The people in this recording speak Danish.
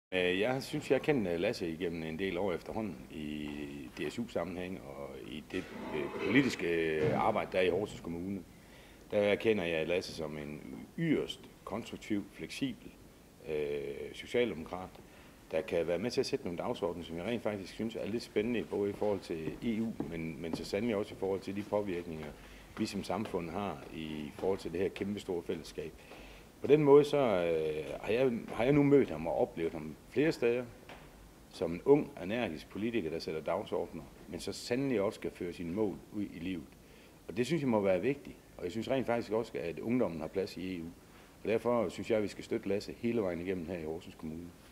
Jeg synes, jeg kender Lasse igennem en del år efterhånden i DSU-sammenhæng og i det politiske arbejde, der er i Horsens Kommune. Der kender jeg Lasse som en yderst konstruktiv, fleksibel socialdemokrat, der kan være med til at sætte nogle dagsordner, som jeg rent faktisk synes er lidt spændende, både i forhold til EU, men så sandelig også i forhold til de påvirkninger, vi som samfund har i forhold til det her kæmpe store fællesskab. På den måde så har jeg nu mødt ham og oplevet ham flere steder som en ung, energisk politiker, der sætter dagsordner, men så sandelig også skal føre sine mål ud i livet. Og det synes jeg må være vigtigt, og jeg synes rent faktisk også, at ungdommen har plads i EU. Og derfor synes jeg, at vi skal støtte Lasse hele vejen igennem her i Horsens Kommune.